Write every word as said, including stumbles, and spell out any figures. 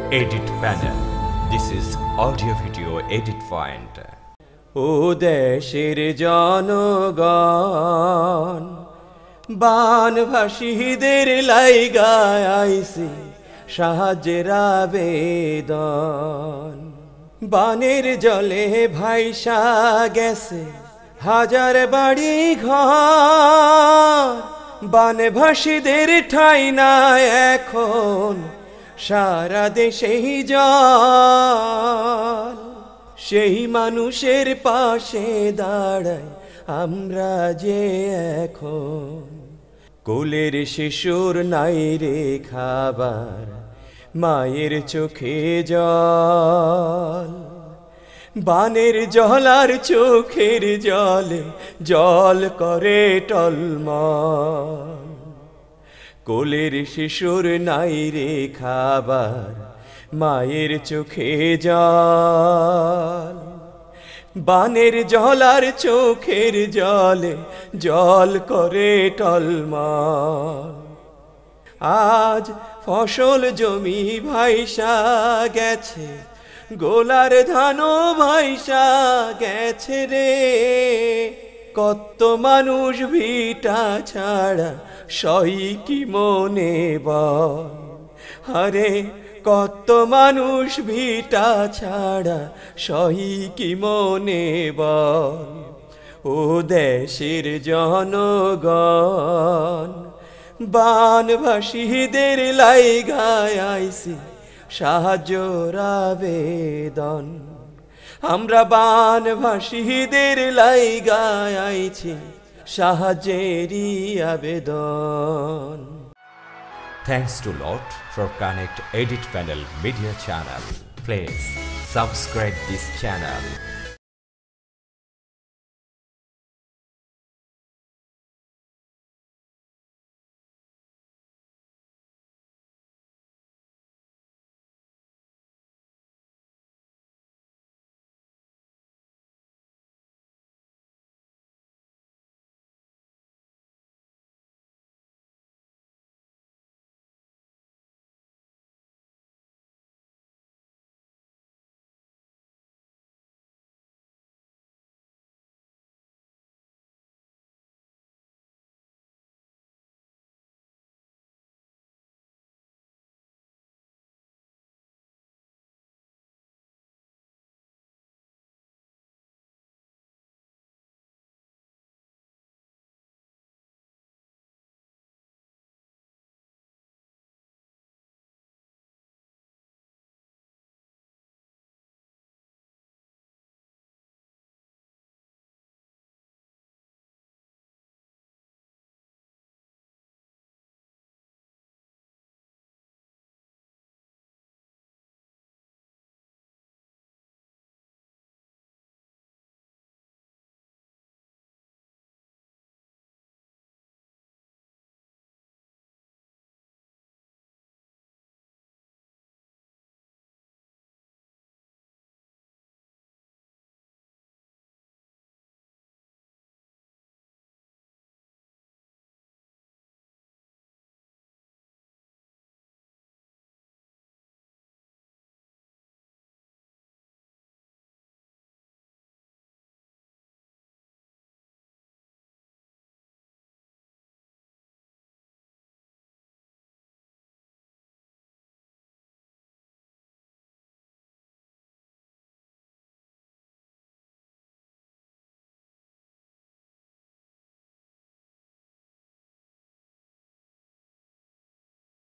Edit Panel. This is audio video edit point. ও দেশের জনগণ বানভাসীদের লাইগায় আইছি সাহায্যের আবেদন। বানের জলে ভাইসা গেছে হাজার বাড়ি ঘর, বানভাসীদের ঠাঁই নাই এখন সারা দেশেই জল। সেই মানুষের পাশে দাঁড়াই আমরা যে এখন। কোলের শিশুর নাই রে খাবার, মায়ের চোখে জল। বানের জলার চোখের জলে জল করে টলমল। কোলের শিশুর নাই রে খাবার, মায়ের চোখে জল। বানের জলার চোখের জলে জল করে টলমল। আজ ফসল জমি ভাইসা গেছে, গোলার ধানও ভাইসা গেছে রে। কত মানুষ ভিটা ছাড়া সই কি মনে বল, আরে কত মানুষ ভিটা ছাড়া সহি কি মনে বল। ও দেশের জনগণ বানভাসীদের লাইগায় আইছি সাহায্যের আবেদন। আমরা বানভাসীদের লাইগায় আইছি সাহায্যেরই আবেদন। Thanks to lot for Connect Edit Panel Media Channel. Please subscribe this channel.